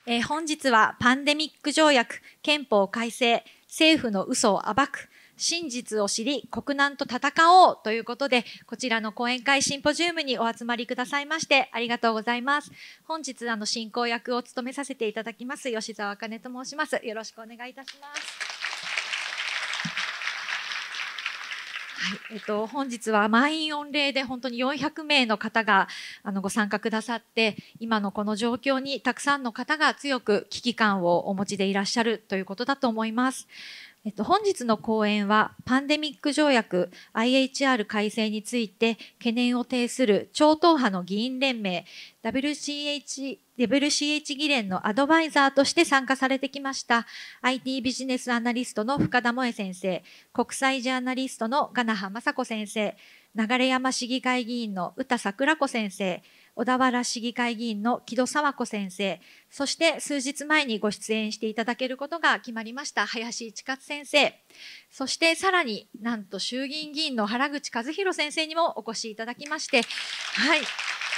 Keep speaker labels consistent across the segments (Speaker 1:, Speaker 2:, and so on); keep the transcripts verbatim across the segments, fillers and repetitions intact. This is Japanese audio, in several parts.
Speaker 1: えー、本日はパンデミック条約、憲法改正、政府の嘘を暴く、真実を知り、国難と戦おうということで、こちらの講演会シンポジウムにお集まりくださいましてありがとうございます。本日、あの、進行役を務めさせていただきます、吉澤茜と申します。よろしくお願いいたします。はい、えっと、本日は満員御礼で本当によんひゃくめいの方があのご参加くださって、今のこの状況にたくさんの方が強く危機感をお持ちでいらっしゃるということだと思います。えっと、本日の講演は、パンデミック条約 アイエイチアール 改正について懸念を呈する超党派の議員連盟 ダブリューシーエイチ、ダブリューシーエイチ 議連のアドバイザーとして参加されてきました アイティー ビジネスアナリストの深田萌先生、国際ジャーナリストの我那覇雅子先生、流山市議会議員の宇田桜子先生、小田原市議会議員の木戸佐和子先生、そして数日前にご出演していただけることが決まりました林千勝先生、そしてさらになんと衆議院議員の原口和弘先生にもお越しいただきまして、はい、もう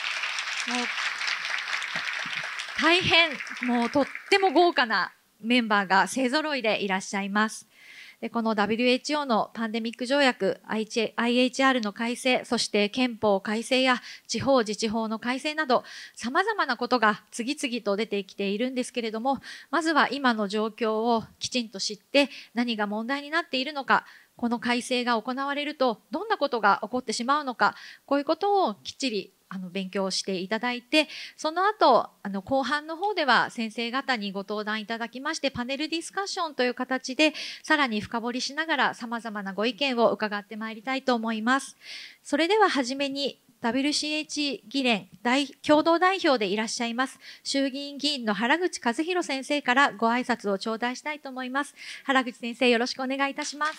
Speaker 1: 大変もうとっても豪華なメンバーが勢ぞろいでいらっしゃいます。でこの ダブリューエイチオー のパンデミック条約 アイエイチアール の改正、そして憲法改正や地方自治法の改正などさまざまなことが次々と出てきているんですけれども、まずは今の状況をきちんと知って何が問題になっているのか、この改正が行われるとどんなことが起こってしまうのか、こういうことをきっちりあの勉強していただいて、その後あの後半の方では先生方にご登壇いただきまして、パネルディスカッションという形でさらに深掘りしながらさまざまなご意見を伺ってまいりたいと思います。それでははじめに ダブリューシーエイチ 議連大共同代表でいらっしゃいます衆議院議員の原口和弘先生からご挨拶を頂戴したいと思います。原口先生、よろしくお願いいたします。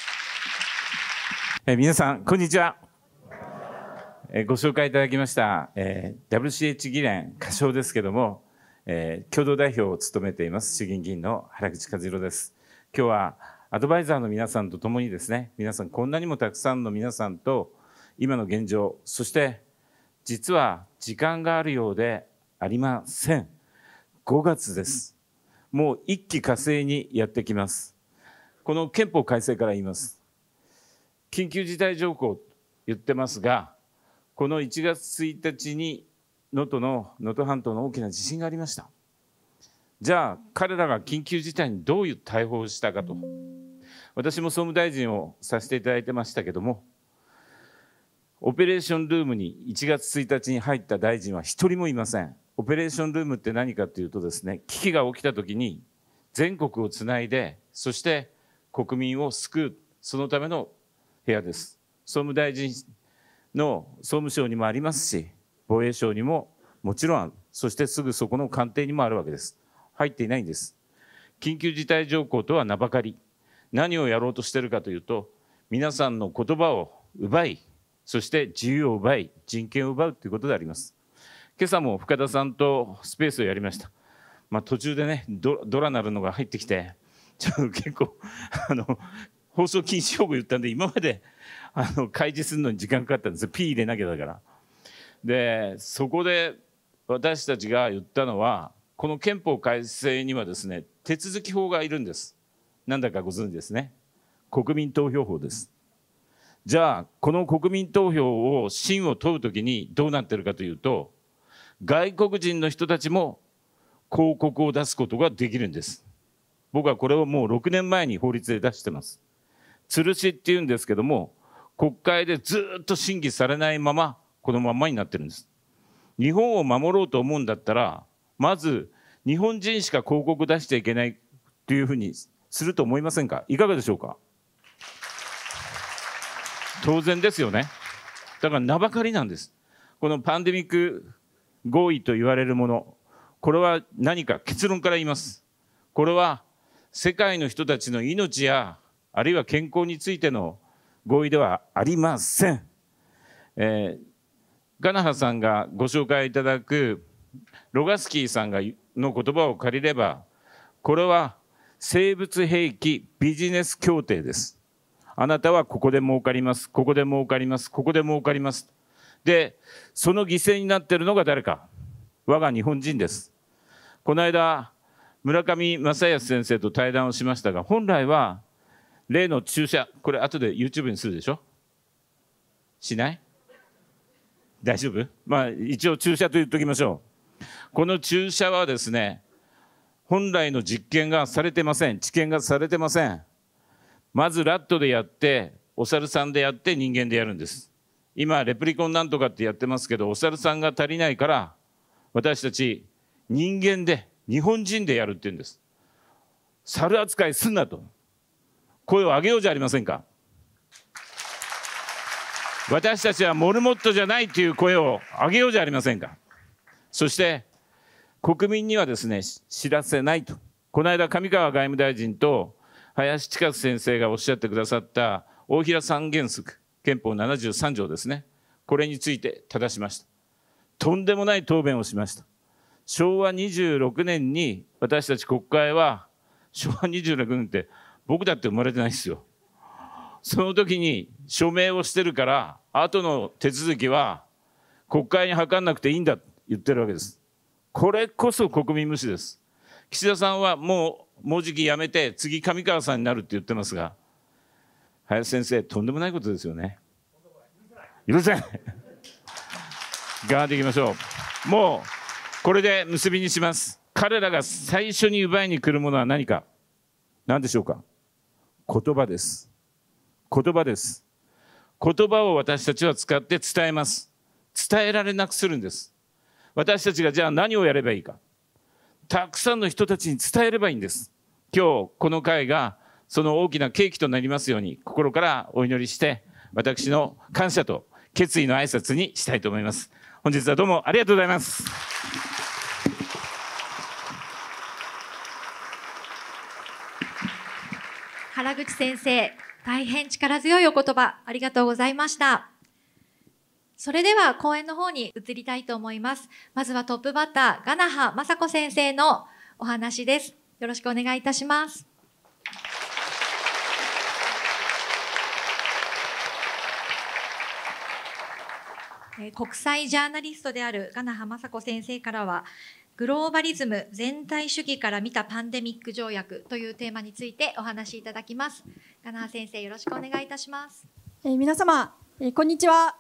Speaker 2: え皆さんこんにちは。ご紹介いただきました、えー、ダブリューシーエイチ 議連仮称ですけども、えー、共同代表を務めています衆議院議員の原口和弘です。今日はアドバイザーの皆さんと共にですね、皆さんこんなにもたくさんの皆さんと今の現状、そして実は時間があるようでありません。ごがつです。もう一気呵成にやってきます。この憲法改正から言います。緊急事態条項と言ってますが、このいちがつついたちに能登の能登半島の大きな地震がありました。じゃあ彼らが緊急事態にどういう対応をしたかと、私も総務大臣をさせていただいてましたけども、オペレーションルームにいちがつついたちに入った大臣は一人もいません。オペレーションルームって何かというとですね、危機が起きたときに全国をつないで、そして国民を救う、そのための部屋です。総務大臣の総務省にもありますし、防衛省にももちろんある、そしてすぐそこの官邸にもあるわけです。入っていないんです。緊急事態条項とは名ばかり、何をやろうとしているかというと、皆さんの言葉を奪い、そして自由を奪い、人権を奪うということであります。今朝も深田さんとスペースをやりました。まあ、途中でね、ド, ドラなるのが入ってきて、ちょっと結構あの放送禁止用語言ったんで、今まであの開示するのに時間かかったんですよ。P 入れなきゃだから。で、そこで私たちが言ったのは、この憲法改正にはですね、手続き法がいるんです。なんだかご存知ですね。国民投票法です。じゃあ、この国民投票を信を問うときにどうなっているかというと、外国人の人たちも広告を出すことができるんです。僕はこれをもうろくねんまえに法律で出してます。吊るしっていうんですけども、国会でずっと審議されないまま、このままになってるんです。日本を守ろうと思うんだったら、まず日本人しか広告出しちゃいけないというふうにすると思いませんか？いかがでしょうか？当然ですよね。だから名ばかりなんです。このパンデミック合意と言われるもの、これは何か、結論から言います。これは世界の人たちの命やあるいは健康についての合意ではありません。えー、我那覇さんがご紹介いただくロガスキーさんがの言葉を借りれば、これは生物兵器ビジネス協定です。あなたはここで儲かります、ここで儲かります、ここで儲かります。で、その犠牲になっているのが誰か。我が日本人です。 この間村上正康先生と対談をしましたが、本来は例の注射、これ後で YouTube にするでしょ？しない？大丈夫？まあ一応注射と言っておきましょう。この注射はですね、本来の実験がされてません。治験がされてません。まずラットでやって、お猿さんでやって人間でやるんです。今レプリコンなんとかってやってますけど、お猿さんが足りないから私たち人間で日本人でやるって言うんです。猿扱いすんなと声を上げようじゃありませんか。私たちはモルモットじゃないという声を上げようじゃありませんか。そして国民にはですね、知らせないと。この間上川外務大臣と林千勝先生がおっしゃってくださった大平三原則、憲法ななじゅうさん条ですね、これについて正しました。とんでもない答弁をしました。しょうわにじゅうろくねんに私たち国会は、しょうわにじゅうろくねんって僕だって生まれてないですよ。その時に署名をしてるから、後の手続きは国会に諮んなくていいんだと言ってるわけです。これこそ国民無視です。岸田さんはもうもうじき辞めて次上川さんになるって言ってますが、林先生とんでもないことですよね。許せん。頑張っていきましょう。もうこれで結びにします。彼らが最初に奪いに来るものは何か、何でしょうか。言葉です。言葉です。言葉を私たちは使って伝えます。伝えられなくするんです。私たちがじゃあ何をやればいいか。たくさんの人たちに伝えればいいんです。今日この会がその大きな契機となりますように心からお祈りして、私の感謝と決意の挨拶にしたいと思います。本日はどうもありがとうございます。
Speaker 1: 原口先生、大変力強いお言葉ありがとうございました。それでは講演の方に移りたいと思います。まずはトップバッター、我那覇雅子先生のお話です。よろしくお願いいたします。国際ジャーナリストである我那覇雅子先生からは、グローバリズム全体主義から見たパンデミック条約というテーマについてお話しいただきます。我那覇先生、よろしくお願いいたします。
Speaker 3: えー、皆様、えー、こんにちは。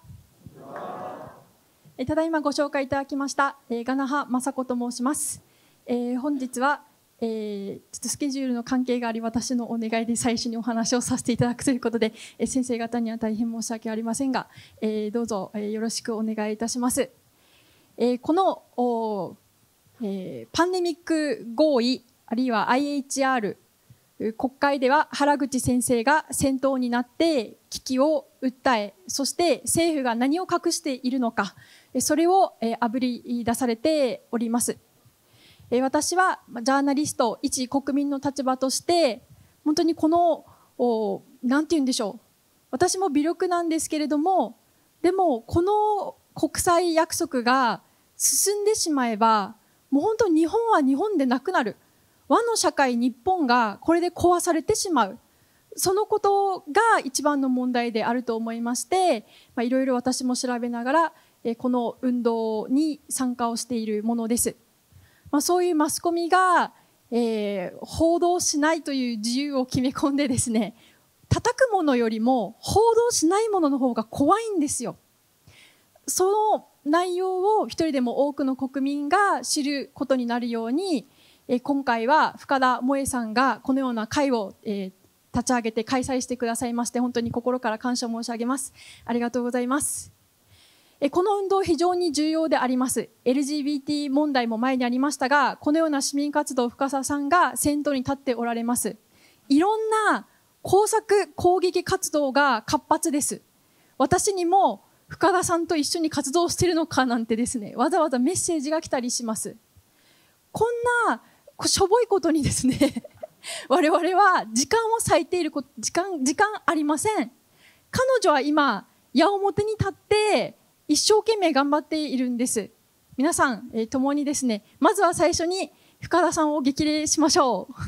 Speaker 3: えー、ただいまご紹介いただきました、えー、我那覇雅子と申します。えー、本日は、えー、ちょっとスケジュールの関係があり、私のお願いで最初にお話をさせていただくということで、えー、先生方には大変申し訳ありませんが、えー、どうぞ、えー、よろしくお願いいたします。えー、このおえー、パンデミック合意あるいは アイエイチアール、 国会では原口先生が先頭になって危機を訴え、そして政府が何を隠しているのか、それをあぶり出されております。私はジャーナリスト、一国民の立場として本当にこのなんて言うんでしょう、私も微力なんですけれども、でもこの国際約束が進んでしまえば、もう本当に日本は日本でなくなる、和の社会日本がこれで壊されてしまう、そのことが一番の問題であると思いまして、まあ、いろいろ私も調べながらえこの運動に参加をしているものです。まあ、そういうマスコミが、えー、報道しないという自由を決め込んでですね、叩くものよりも報道しないものの方が怖いんですよ。その内容を一人でも多くの国民が知ることになるように、え今回は深田萌さんがこのような会を、えー、立ち上げて開催してくださいまして、本当に心から感謝申し上げます。ありがとうございます。えこの運動非常に重要であります。 エルジービーティー 問題も前にありましたが、このような市民活動、深田さんが先頭に立っておられます。いろんな工作攻撃活動が活発です。私にも深田さんと一緒に活動しているのかなんてですね、わざわざメッセージが来たりします。こんなしょぼいことにですね我々は時間を割いていること、時間時間ありません。彼女は今矢面に立って一生懸命頑張っているんです。皆さん、えー、共にですね、まずは最初に深田さんを激励しましょう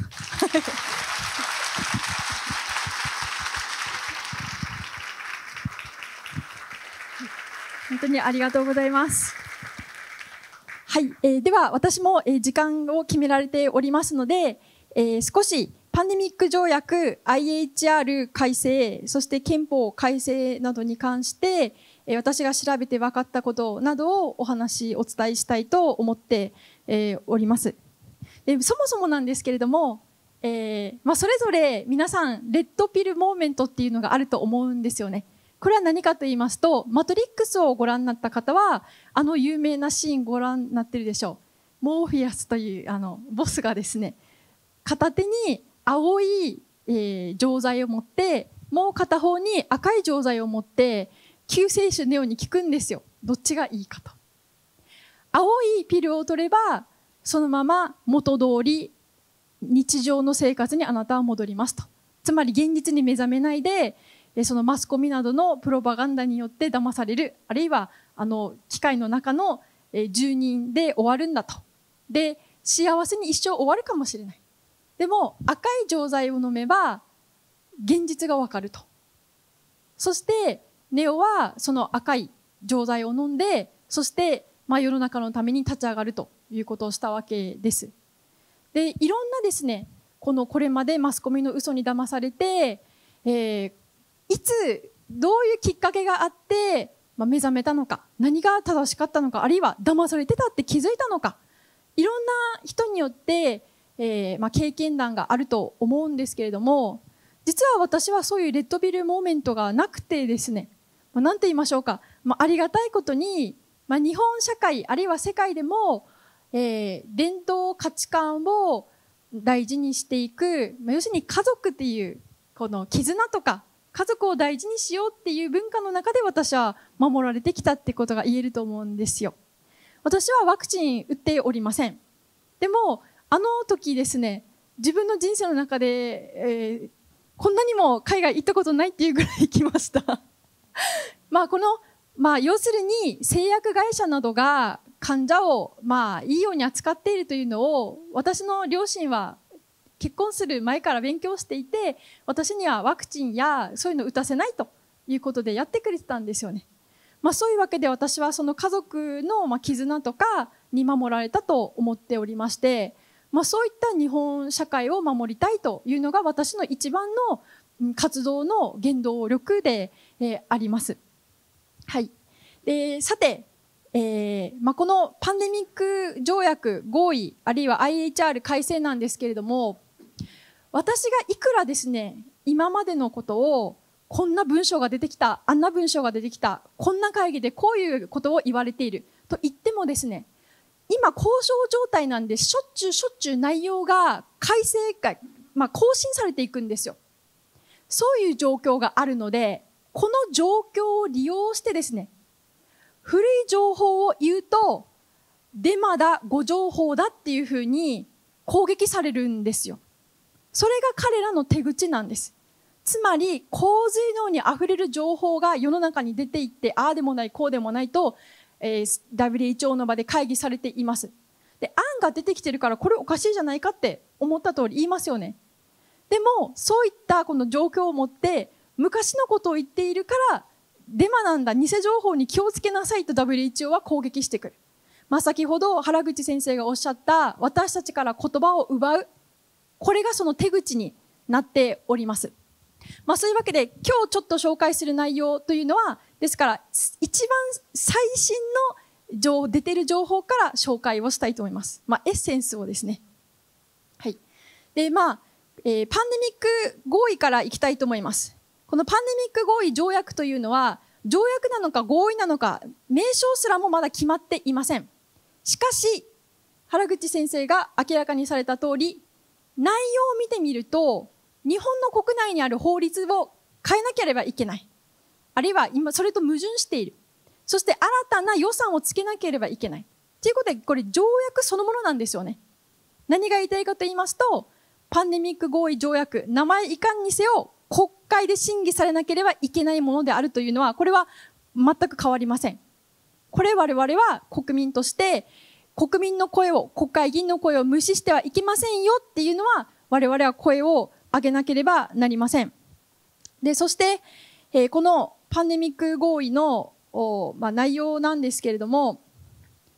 Speaker 3: 本当にありがとうございます。 はい、えー、では私も、えー、時間を決められておりますので、えー、少しパンデミック条約 アイエイチアール 改正、そして憲法改正などに関して、えー、私が調べて分かったことなどをお話お伝えしたいと思って、えー、おります。でそもそもなんですけれども、えーまあ、それぞれ皆さんレッドピルモーメントっていうのがあると思うんですよね。これは何かと言いますと、マトリックスをご覧になった方はあの有名なシーンご覧になってるでしょう。モーフィアスというあのボスがですね、片手に青い、えー、錠剤を持って、もう片方に赤い錠剤を持って救世主ネオに聞くんですよ。どっちがいいかと。青いピルを取ればそのまま元通り日常の生活にあなたは戻りますと。つまり現実に目覚めないで、そのマスコミなどのプロパガンダによって騙される、あるいはあの機械の中の住人で終わるんだと。で幸せに一生終わるかもしれない。でも赤い錠剤を飲めば現実がわかると。そしてネオはその赤い錠剤を飲んで、そしてまあ世の中のために立ち上がるということをしたわけです。でいろんなですね、このこれまでマスコミの嘘に騙されて、えー、いつどういうきっかけがあって、まあ、目覚めたのか、何が正しかったのか、あるいは騙されてたって気づいたのか、いろんな人によって、えーまあ、経験談があると思うんですけれども、実は私はそういうレッドビルモーメントがなくてですね、まあ、なんて言いましょうか、まあ、ありがたいことに、まあ、日本社会あるいは世界でも、えー、伝統価値観を大事にしていく、まあ、要するに家族っていうこの絆とか家族を大事にしようっていう文化の中で私は守られてきたってことが言えると思うんですよ。私はワクチン打っておりません。でもあの時ですね、自分の人生の中で、えー、こんなにも海外行ったことないっていうぐらい行きましたまあこの、まあ、要するに製薬会社などが患者をまあいいように扱っているというのを私の両親は結婚する前から勉強していて、私にはワクチンやそういうのを打たせないということでやってくれてたんですよね。まあ、そういうわけで私はその家族のまあ絆とかに守られたと思っておりまして、まあ、そういった日本社会を守りたいというのが私の一番の活動の原動力で、えー、あります。はい。で、さて、えーまあ、このパンデミック条約合意あるいは アイエイチアール 改正なんですけれども、私がいくらですね今までのことをこんな文章が出てきた、あんな文章が出てきた、こんな会議でこういうことを言われていると言ってもですね、今交渉状態なんでしょっちゅうしょっちゅう内容が改正が、まあ、更新されていくんですよ。そういう状況があるので、この状況を利用してですね、古い情報を言うとデマだ、誤情報だっていうふうに攻撃されるんですよ。それが彼らの手口なんです。つまり洪水のようにあふれる情報が世の中に出ていって、ああでもないこうでもないと、えー、ダブリューエイチオー の場で会議されています。で、案が出てきてるからこれおかしいじゃないかって思った通り言いますよね。でもそういったこの状況をもって昔のことを言っているからデマなんだ、偽情報に気をつけなさいと ダブリューエイチオー は攻撃してくる。まあ、先ほど原口先生がおっしゃった私たちから言葉を奪う、これがその手口になっております。まあ、そういうわけで今日ちょっと紹介する内容というのは、ですから一番最新の情出ている情報から紹介をしたいと思います。まあ、エッセンスをですね。はい。で、まあ、えー、パンデミック合意からいきたいと思います。このパンデミック合意条約というのは条約なのか合意なのか名称すらもまだ決まっていません。しかし原口先生が明らかにされた通り、内容を見てみると日本の国内にある法律を変えなければいけない、あるいは今それと矛盾している、そして新たな予算をつけなければいけないということで、これ条約そのものなんですよね。何が言いたいかと言いますと、パンデミック合意条約、名前いかんにせよ国会で審議されなければいけないものであるというのは、これは全く変わりません。これ我々は国民として国民の声を、国会議員の声を無視してはいけませんよっていうのは、我々は声を上げなければなりません。で、そして、えー、このパンデミック合意の、まあ、内容なんですけれども、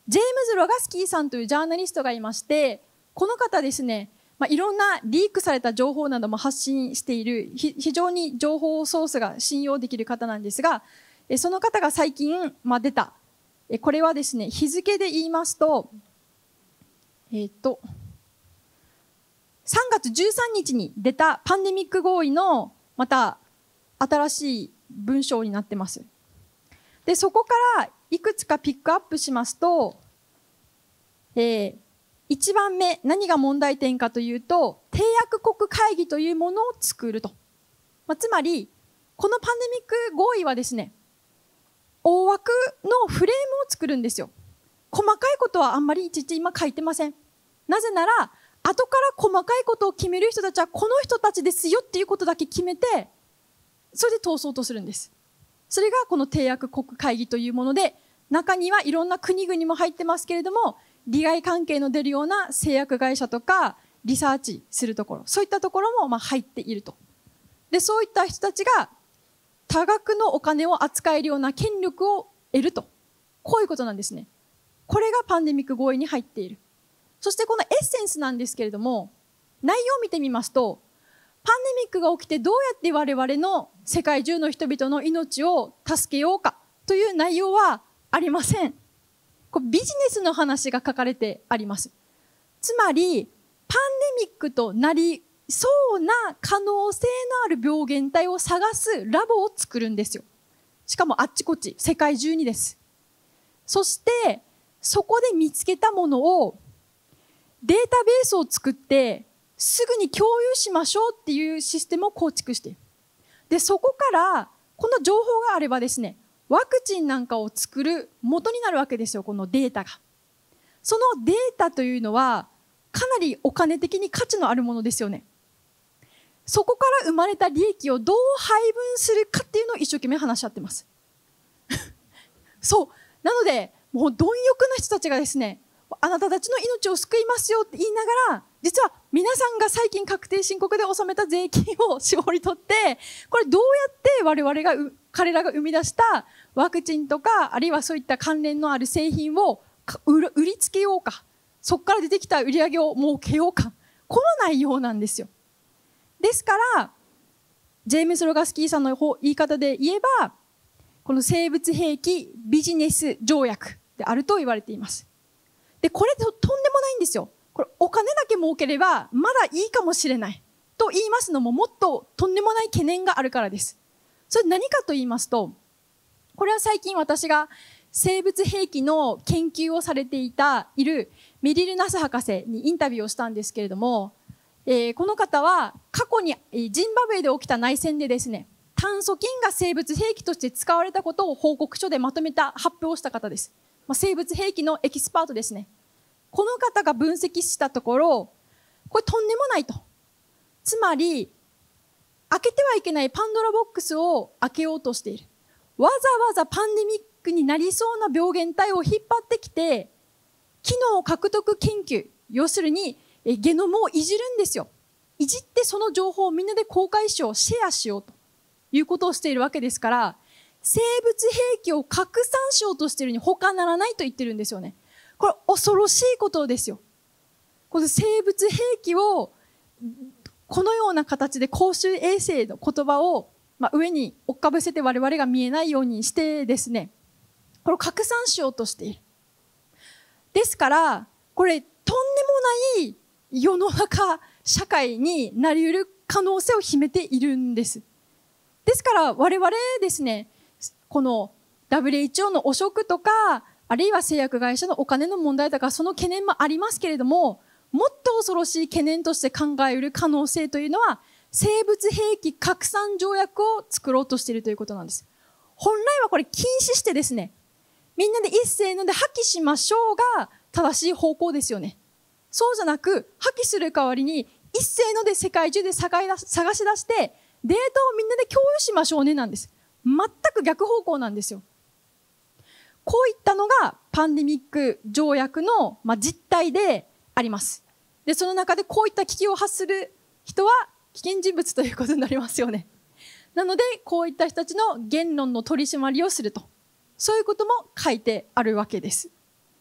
Speaker 3: ジェームズ・ロガスキーさんというジャーナリストがいまして、この方ですね、まあ、いろんなリークされた情報なども発信している非常に情報ソースが信用できる方なんですが、その方が最近、まあ、出た、これはですね、日付で言いますと、えっと、さんがつじゅうさんにちに出たパンデミック合意のまた新しい文章になってます。で、そこからいくつかピックアップしますと、えーいちばんめ、何が問題点かというと、締約国会議というものを作ると。まあ、つまり、このパンデミック合意はですね、大枠のフレームを作るんですよ。細かいことはあんまりいちいち今書いてません。なぜなら、後から細かいことを決める人たちはこの人たちですよっていうことだけ決めて、それで通そうとするんです。それがこの締約国会議というもので、中にはいろんな国々も入ってますけれども、利害関係の出るような製薬会社とかリサーチするところ、そういったところもまあ入っていると。で、そういった人たちが多額のお金を扱えるような権力を得ると。こういうことなんですね。これがパンデミック合意に入っている。そしてこのエッセンスなんですけれども、内容を見てみますと、パンデミックが起きてどうやって我々の世界中の人々の命を助けようかという内容はありません。これビジネスの話が書かれてあります。つまり、パンデミックとなりそうな可能性のある病原体を探すラボを作るんですよ。しかもあっちこっち、世界中にです。そして、そこで見つけたものをデータベースを作ってすぐに共有しましょうっていうシステムを構築している。で、そこからこの情報があればですね、ワクチンなんかを作る元になるわけですよ、このデータが。そのデータというのはかなりお金的に価値のあるものですよね。そこから生まれた利益をどう配分するかっていうのを一生懸命話し合ってます。そう。なので、もう貪欲な人たちがですね、あなたたちの命を救いますよって言いながら、実は皆さんが最近確定申告で納めた税金を絞り取って、これどうやって我々が、彼らが生み出したワクチンとか、あるいはそういった関連のある製品を売りつけようか、そこから出てきた売り上げを儲けようか、この内容なんですよ。ですから、ジェームス・ロガスキーさんの言い方で言えば、この生物兵器ビジネス条約であると言われています。で、これととんでもないんですよ。これお金だけ儲ければまだいいかもしれない。と言いますのももっととんでもない懸念があるからです。それ何かと言いますと、これは最近私が生物兵器の研究をされていた、いるメリル・ナス博士にインタビューをしたんですけれども、えー、この方は過去にジンバブエで起きた内戦でですね、炭疽菌が生物兵器として使われたことを報告書でまとめた発表をした方です。まあ、生物兵器のエキスパートですね。この方が分析したところ、これとんでもないと。つまり、開けてはいけないパンドラボックスを開けようとしている。わざわざパンデミックになりそうな病原体を引っ張ってきて、機能獲得研究、要するにゲノムをいじるんですよ。いじってその情報をみんなで公開しよう、シェアしようということをしているわけですから、生物兵器を拡散しようとしているに他ならないと言ってるんですよね。これ恐ろしいことですよ。この生物兵器をこのような形で公衆衛生の言葉を、まあ、上に追っかぶせて我々が見えないようにしてですね、これを拡散しようとしている。ですから、これとんでもない世の中、社会になり得る可能性を秘めているんです。ですから我々ですね、この ダブリューエイチオー の汚職とか、あるいは製薬会社のお金の問題とか、その懸念もありますけれども、もっと恐ろしい懸念として考えうる可能性というのは、生物兵器拡散条約を作ろうとしているということなんです。本来はこれ禁止してですね、みんなで一斉ので破棄しましょうが正しい方向ですよね。そうじゃなく、破棄する代わりに一斉ので世界中で探し出して、データをみんなで共有しましょうねなんです。全く逆方向なんですよ。こういったのがパンデミック条約の、まあ、実態であります。で、その中でこういった危機を発する人は危険人物ということになりますよね。なので、こういった人たちの言論の取り締まりをすると。そういうことも書いてあるわけです。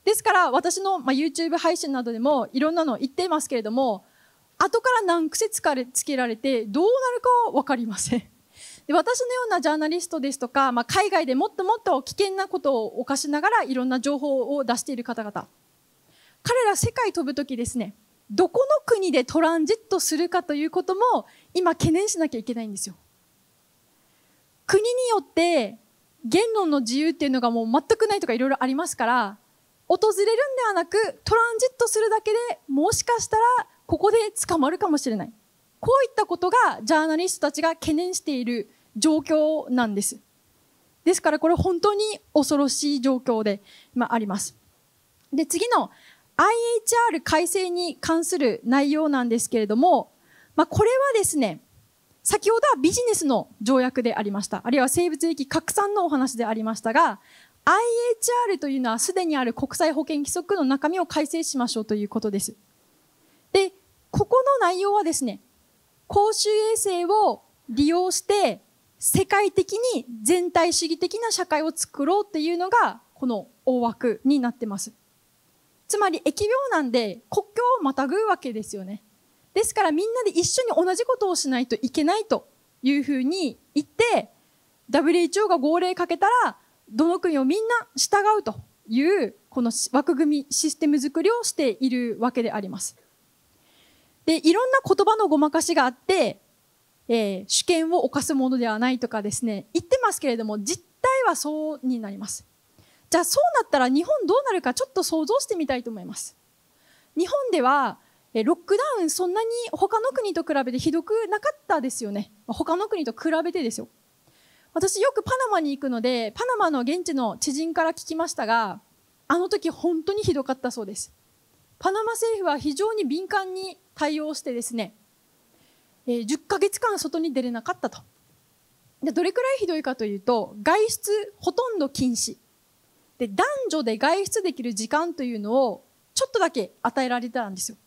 Speaker 3: ですから私の、まあ、YouTube 配信などでもいろんなの言っていますけれども、後から難癖つかれつけられてどうなるかは分かりません。で、私のようなジャーナリストですとか、まあ、海外でもっともっと危険なことを犯しながらいろんな情報を出している方々、彼ら世界飛ぶときですね、どこの国でトランジットするかということも今懸念しなきゃいけないんですよ。国によって言論の自由っていうのがもう全くないとかいろいろありますから、訪れるんではなくトランジットするだけでもしかしたらここで捕まるかもしれない。こういったことがジャーナリストたちが懸念している状況なんです。ですからこれ本当に恐ろしい状況で今あります。で、次の アイエイチアール 改正に関する内容なんですけれども、まあ、これはですね、先ほどはビジネスの条約でありました。あるいは生物兵器拡散のお話でありましたが、アイエイチアール というのはすでにある国際保健規則の中身を改正しましょうということです。で、ここの内容はですね、公衆衛生を利用して世界的に全体主義的な社会を作ろうというのがこの大枠になってます。つまり疫病なんで国境をまたぐわけですよね。ですからみんなで一緒に同じことをしないといけないというふうに言って ダブリューエイチオー が号令かけたらどの国をみんな従うというこの枠組みシステム作りをしているわけであります。で、いろんな言葉のごまかしがあって、えー、主権を侵すものではないとかですね言ってますけれども、実態はそうになります。じゃあそうなったら日本どうなるかちょっと想像してみたいと思います。日本ではロックダウンそんなに他の国と比べてひどくなかったですよね。他の国と比べてですよ。私よくパナマに行くのでパナマの現地の知人から聞きましたが、あの時本当にひどかったそうです。パナマ政府は非常に敏感に対応してですね、えー、じゅっかげつかん外に出れなかったと。で、どれくらいひどいかというと、外出ほとんど禁止で、男女で外出できる時間というのをちょっとだけ与えられたんですよ。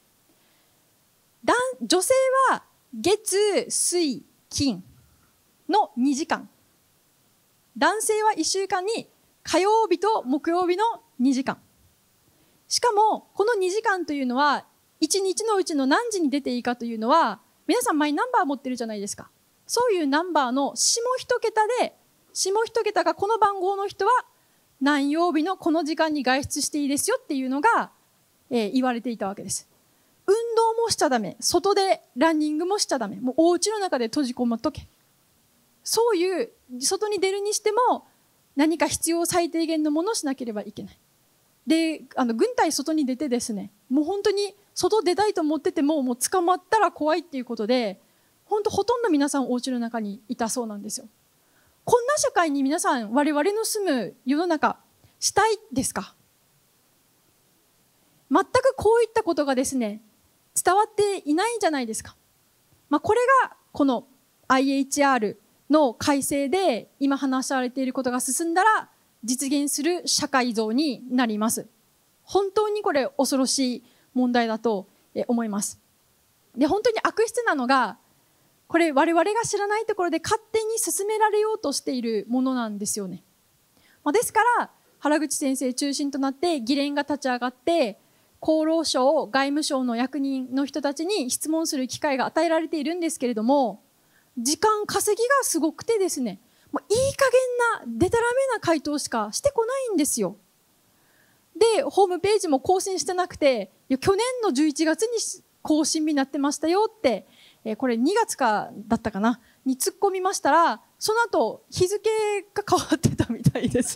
Speaker 3: 女性は月水金のにじかん、男性はいっしゅうかんに火曜日と木曜日のにじかん。しかもこのにじかんというのはいちにちのうちの何時に出ていいかというのは、皆さんマイナンバー持ってるじゃないですか。そういうナンバーの下一桁で、下一桁がこの番号の人は何曜日のこの時間に外出していいですよっていうのが、えー、言われていたわけです。運動もしちゃダメ、外でランニングもしちゃダメ、もうお家の中で閉じこもっとけ。そういう外に出るにしても何か必要最低限のものをしなければいけない。で、あの軍隊外に出てですね、もう本当に外出たいと思っててももう捕まったら怖いっていうことで、本当ほとんど皆さんお家の中にいたそうなんですよ。こんな社会に皆さん我々の住む世の中したいですか？全くこういったことがですね伝わっていないんじゃないですか。まあ、これがこの アイエイチアール の改正で今話されていることが進んだら実現する社会像になります。本当にこれ恐ろしい問題だと思います。で、本当に悪質なのが、これ我々が知らないところで勝手に進められようとしているものなんですよね。まあ、ですから原口先生中心となって議連が立ち上がって、厚労省、外務省の役人の人たちに質問する機会が与えられているんですけれども、時間稼ぎがすごくてですね、もういい加減なデタラメな回答しかしてこないんですよ。で、ホームページも更新してなくて、いや去年のじゅういちがつに更新日になってましたよって、えー、これにがつかだったかなに突っ込みましたら、その後日付が変わってたみたいです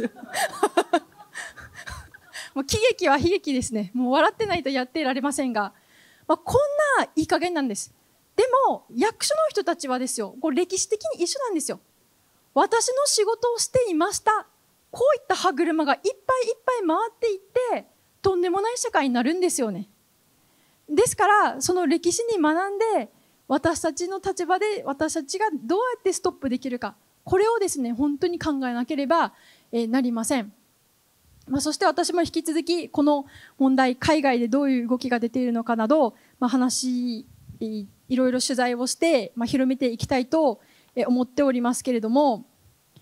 Speaker 3: もう喜劇は悲劇ですね。もう笑ってないとやっていられませんが、まあ、こんないい加減なんです。でも役所の人たちはですよ、これ歴史的に一緒なんですよ。私の仕事をしていました、こういった歯車がいっぱいいっぱい回っていってとんでもない社会になるんですよね。ですからその歴史に学んで、私たちの立場で私たちがどうやってストップできるか、これをですね本当に考えなければなりません。まあ、そして私も引き続きこの問題、海外でどういう動きが出ているのかなど、まあ、話いろいろ取材をして、まあ、広めていきたいと思っておりますけれども、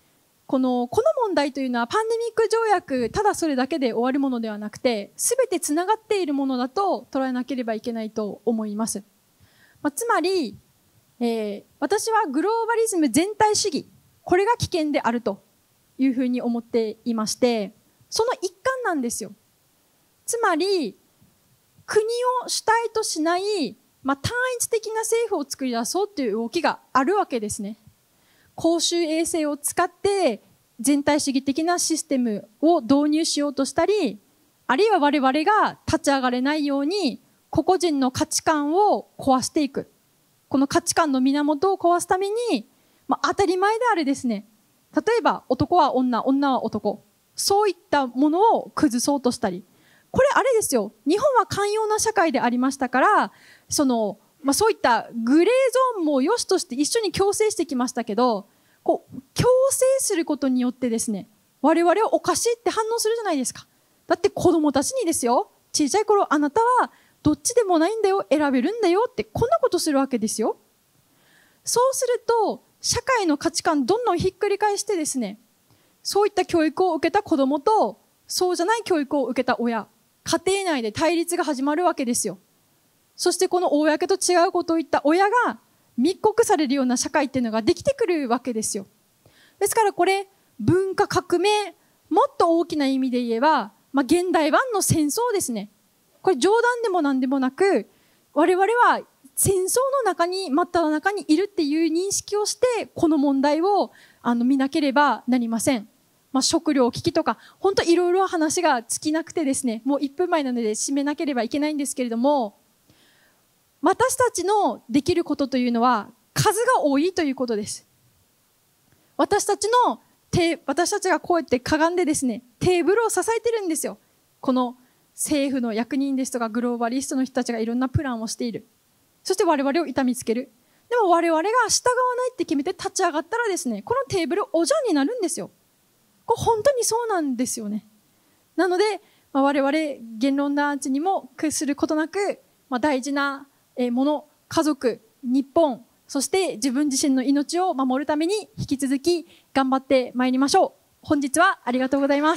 Speaker 3: このこの問題というのはパンデミック条約ただそれだけで終わるものではなくて、すべてつながっているものだと捉えなければいけないと思います。まあ、つまり、えー、私はグローバリズム全体主義、これが危険であるというふうに思っていまして、その一環なんですよ。つまり国を主体としない、まあ、単一的な政府を作り出そうという動きがあるわけですね。公衆衛生を使って全体主義的なシステムを導入しようとしたり、あるいは我々が立ち上がれないように個々人の価値観を壊していく。この価値観の源を壊すために、まあ、当たり前であるですね、例えば男は女、女は男、そういったものを崩そうとしたり、これあれですよ、日本は寛容な社会でありましたから、その、まあ、そういったグレーゾーンも良しとして一緒に共生してきましたけど、こう共生することによってですね、我々はおかしいって反応するじゃないですか。だって子供たちにですよ、小さい頃あなたはどっちでもないんだよ、選べるんだよってこんなことするわけですよ。そうすると社会の価値観どんどんひっくり返してですね、そういった教育を受けた子供とそうじゃない教育を受けた親、家庭内で対立が始まるわけですよ。そしてこの公と違うことを言った親が密告されるような社会っていうのができてくるわけですよ。ですからこれ文化革命、もっと大きな意味で言えば、まあ、現代版の戦争ですね。これ冗談でも何でもなく、我々は戦争の中に真っ只中にいるっていう認識をしてこの問題をあの見なければなりません。まあ、食料危機とか本当いろいろ話が尽きなくてですね、もういっぷんまえなので締めなければいけないんですけれども、私たちのできることというのは数が多いということです。私たちの手、私たちがこうやってかがんでですね、テーブルを支えてるんですよ。この政府の役人ですとかグローバリストの人たちがいろんなプランをしている。そして我々を痛みつける。でも我々が従わないって決めて立ち上がったらですね、このテーブルおじゃんになるんですよ。これ本当にそうなんですよね。なので、まあ、我々言論弾圧にも屈することなく、まあ、大事なもの、家族、日本、そして自分自身の命を守るために引き続き頑張ってまいりましょう。本日はありがとうございます。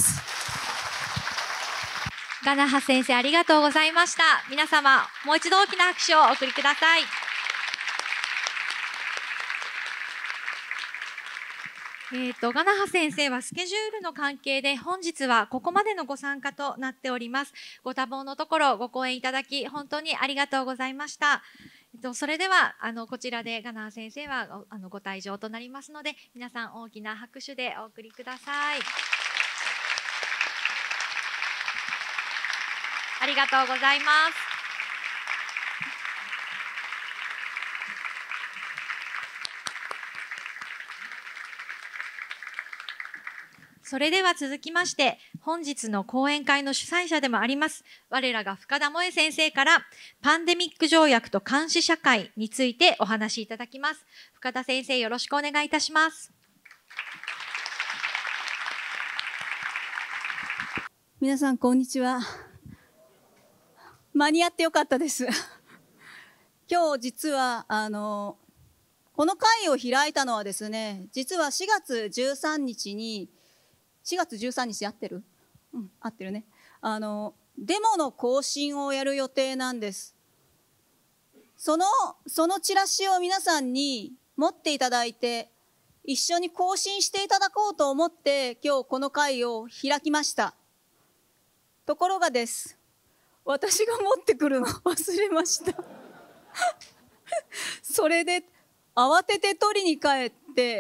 Speaker 1: ガナハ先生、ありがとうございました。皆様、もう一度大きな拍手をお送りください。えーと、ガナハ先生はスケジュールの関係で本日はここまでのご参加となっております。ご多忙のところご講演いただき本当にありがとうございました。えっと、それではあのこちらでガナハ先生はあのご退場となりますので、皆さん大きな拍手でお送りください。ありがとうございます。それでは続きまして、本日の講演会の主催者でもあります、我らが深田萌先生から、パンデミック条約と監視社会についてお話しいただきます。深田先生、よろしくお願いいたします。
Speaker 4: 皆さん、こんにちは。間に合ってよかったです。今日、実は、あの、この会を開いたのはですね、実はしがつじゅうさんにちに、しがつじゅうさんにち合ってる？うん、合ってるね。あの、デモの行進をやる予定なんです。その、そのチラシを皆さんに持っていただいて、一緒に行進していただこうと思って、今日この会を開きました。ところがです。私が持ってくるの忘れました。それで、慌てて取りに帰って、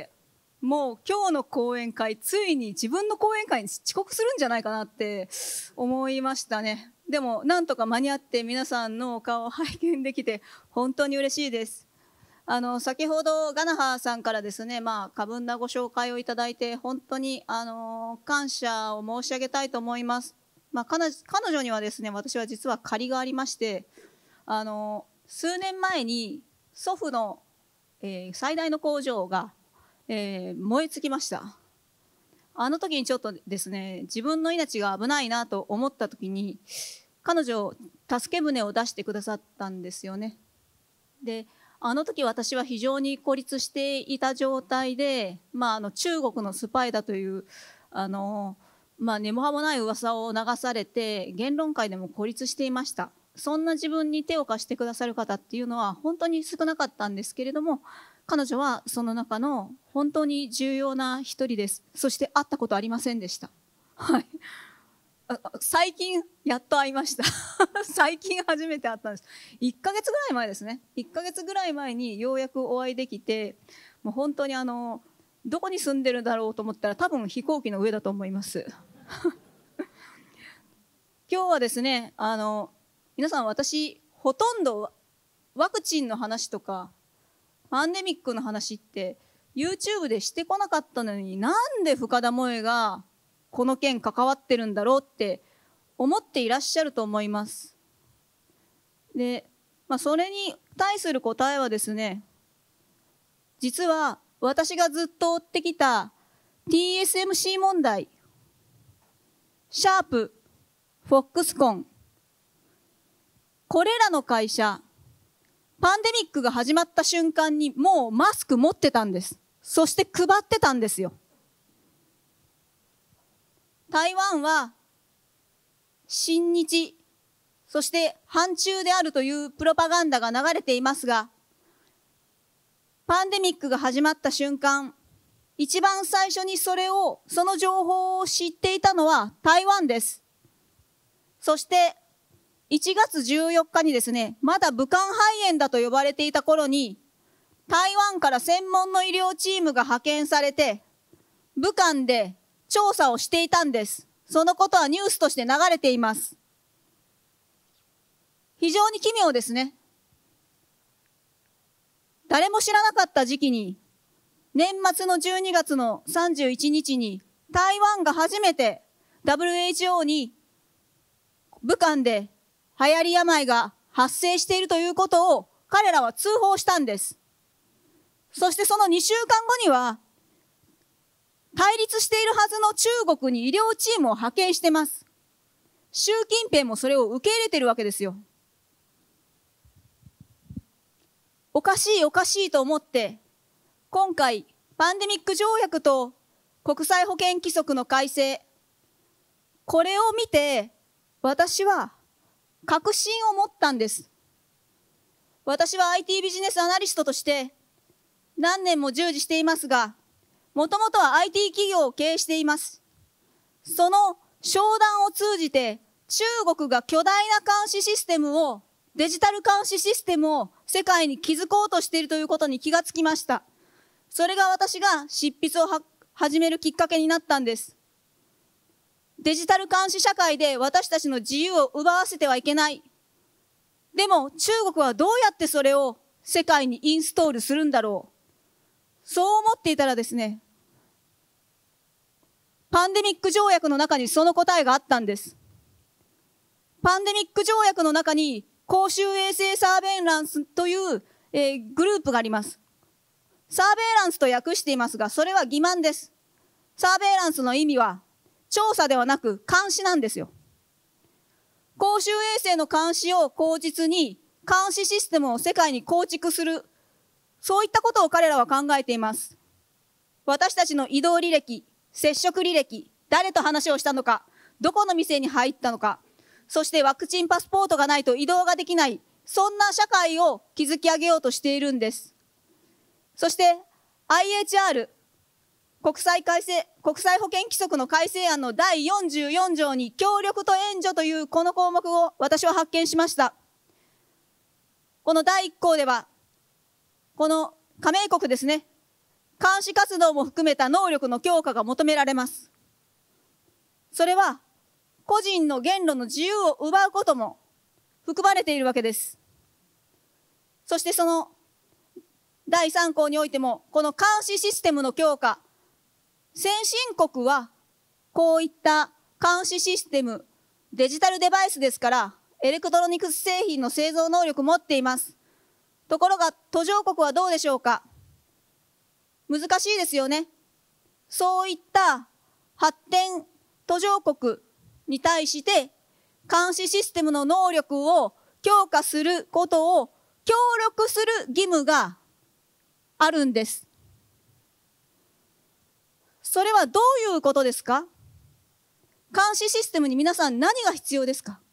Speaker 4: もう今日の講演会、ついに自分の講演会に遅刻するんじゃないかなって思いましたね。でもなんとか間に合って皆さんのお顔を拝見できて本当に嬉しいです。あの先ほどガナハさんからですね、まあ過分なご紹介をいただいて本当にあの感謝を申し上げたいと思います。まあ、彼女にはですね、私は実は借りがありまして、あの数年前に祖父の、えー、最大の工場がえー、燃え尽きました。あの時にちょっとですね、自分の命が危ないなと思った時に彼女助け舟を出してくださったんですよね。で、 あの時私は非常に孤立していた状態で、まあ、あの中国のスパイだというあの、まあ、根も葉もない噂を流されて言論界でも孤立していました。そんな自分に手を貸してくださる方っていうのは本当に少なかったんですけれども、彼女はその中の本当に重要な一人です。そして会ったことありませんでした。はい、最近やっと会いました最近初めて会ったんです。いっかげつぐらい前ですね。いっかげつぐらい前にようやくお会いできて、もう本当にあのどこに住んでるんだろうと思ったら多分飛行機の上だと思います今日はですね、あの皆さん、私ほとんどワクチンの話とかパンデミックの話って YouTube でしてこなかったのに、なんで深田萌がこの件関わってるんだろうって思っていらっしゃると思います。で、まあ、それに対する答えはですね、実は私がずっと追ってきた ティーエスエムシー 問題、シャープ、フォックスコン、これらの会社、パンデミックが始まった瞬間にもうマスク持ってたんです。そして配ってたんですよ。台湾は親日、そして反中であるというプロパガンダが流れていますが、パンデミックが始まった瞬間、一番最初にそれを、その情報を知っていたのは台湾です。そしていちがつじゅうよっかにですね、まだ武漢肺炎だと呼ばれていた頃に、台湾から専門の医療チームが派遣されて、武漢で調査をしていたんです。そのことはニュースとして流れています。非常に奇妙ですね。誰も知らなかった時期に、年末のじゅうにがつのさんじゅういちにちに、台湾が初めて ダブリューエイチオー に武漢で流行り病が発生しているということを彼らは通報したんです。そしてそのにしゅうかんごには、対立しているはずの中国に医療チームを派遣してます。習近平もそれを受け入れているわけですよ。おかしいおかしいと思って、今回パンデミック条約と国際保健規則の改正、これを見て私は確信を持ったんです。私は アイティー ビジネスアナリストとして何年も従事していますが、もともとは アイティー 企業を経営しています。その商談を通じて中国が巨大な監視システムを、デジタル監視システムを世界に築こうとしているということに気がつきました。それが私が執筆をは始めるきっかけになったんです。デジタル監視社会で私たちの自由を奪わせてはいけない。でも中国はどうやってそれを世界にインストールするんだろう。そう思っていたらですね、パンデミック条約の中にその答えがあったんです。パンデミック条約の中に公衆衛生サーベイランスという、えー、グループがあります。サーベイランスと訳していますが、それは欺瞞です。サーベイランスの意味は調査ではなく監視なんですよ。公衆衛生の監視を口実に監視システムを世界に構築する、そういったことを彼らは考えています。私たちの移動履歴、接触履歴、誰と話をしたのか、どこの店に入ったのか、そしてワクチンパスポートがないと移動ができない、そんな社会を築き上げようとしているんです。そして アイエイチアール、国際改正、国際保健規則の改正案のだいよんじゅうよんじょうに協力と援助というこの項目を私は発見しました。このだいいっ項では、この加盟国ですね、監視活動も含めた能力の強化が求められます。それは個人の言論の自由を奪うことも含まれているわけです。そしてそのだいさん項においても、この監視システムの強化、先進国はこういった監視システム、デジタルデバイスですから、エレクトロニクス製品の製造能力を持っています。ところが途上国はどうでしょうか。難しいですよね。そういった発展途上国に対して監視システムの能力を強化することを協力する義務があるんです。それはどういうことですか？監視システムに皆さん何が必要ですか？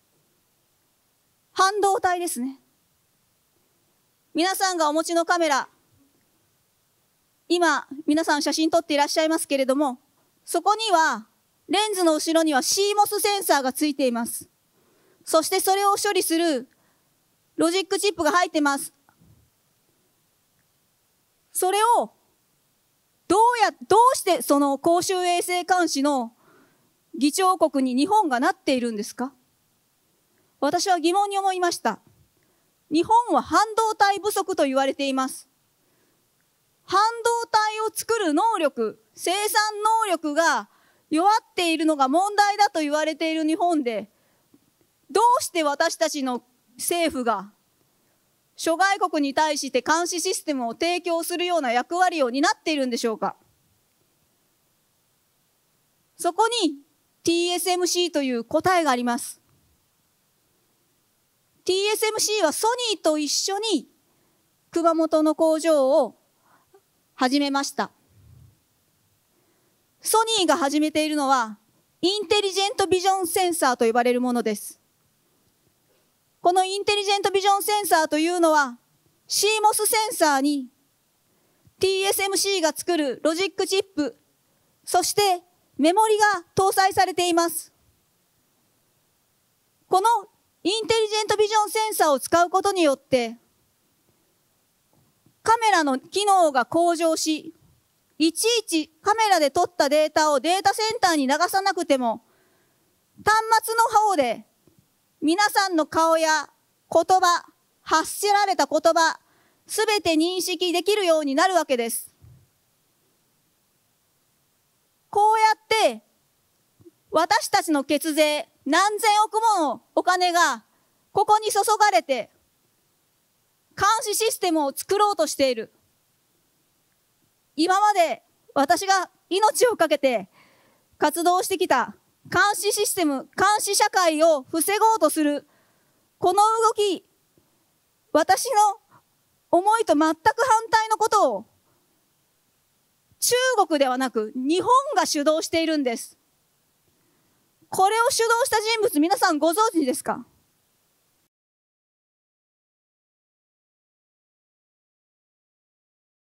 Speaker 4: 半導体ですね。皆さんがお持ちのカメラ、今皆さん写真撮っていらっしゃいますけれども、そこにはレンズの後ろには シーモス センサーがついています。そしてそれを処理するロジックチップが入ってます。それをどうや、どうしてその公衆衛生監視の議長国に日本がなっているんですか？私は疑問に思いました。日本は半導体不足と言われています。半導体を作る能力、生産能力が弱っているのが問題だと言われている日本で、どうして私たちの政府が諸外国に対して監視システムを提供するような役割を担っているんでしょうか？そこに ティーエスエムシー という答えがあります。ティーエスエムシー はソニーと一緒に熊本の工場を始めました。ソニーが始めているのはインテリジェントビジョンセンサーと呼ばれるものです。このインテリジェントビジョンセンサーというのは シーモス センサーに ティーエスエムシー が作るロジックチップ、そしてメモリが搭載されています。このインテリジェントビジョンセンサーを使うことによってカメラの機能が向上し、いちいちカメラで撮ったデータをデータセンターに流さなくても、端末の方で皆さんの顔や言葉、発せられた言葉、すべて認識できるようになるわけです。こうやって私たちの血税、何千億ものお金がここに注がれて監視システムを作ろうとしている。今まで私が命を懸けて活動してきた監視システム、監視社会を防ごうとするこの動き、私の思いと全く反対のことを中国ではなく日本が主導しているんです。これを主導した人物、皆さんご存知ですか？